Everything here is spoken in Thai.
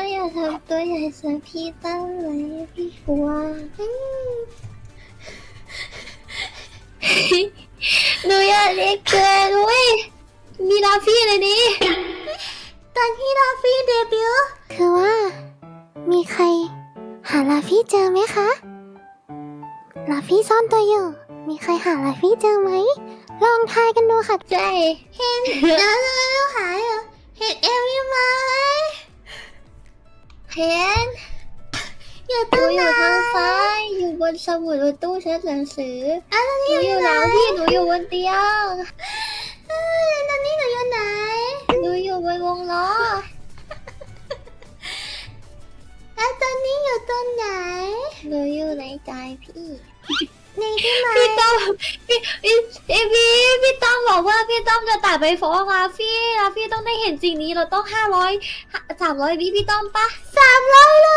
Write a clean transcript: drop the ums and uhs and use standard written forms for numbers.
อย่าทำตัวใหญ่ใส่พี่ตั้งเลยพี่กลัวหนูอยากเรียกเกินเว้ยมีลาฟี่เลยดิตอนที่ลาฟี่เดบิวต์คือว่ามีใครหาลาฟี่เจอไหมคะลาฟี่ซ่อนตัวอยู่มีใครหาลาฟี่เจอไหมลองทายกันดูค่ะใช่เห็นแล้วทำไมไม่หายอ่ะเห็นเอลลี่ไหมเห็นอยู่ตรงไหนอยู่ทางซ้ายอยู่บนสมุดบนตู้เช็ดหนังสือหนูอยู่หลังพี่หนูอยู่บนเตียงตอนนี้หนูอยู่ไหนหนูอยู่บนวงล้อแล้วตอนนี้อยู่ตรงไหนหนูอยู่ในใจพี่ในที่ไหนพี่ต้อมพี่ต้อมบอกว่าพี่ต้อมจะตัดไปฟ้องลาฟี่ต้องได้เห็นสิ่งนี้เราต้อง300วิพี่ต้อมปะ300เลย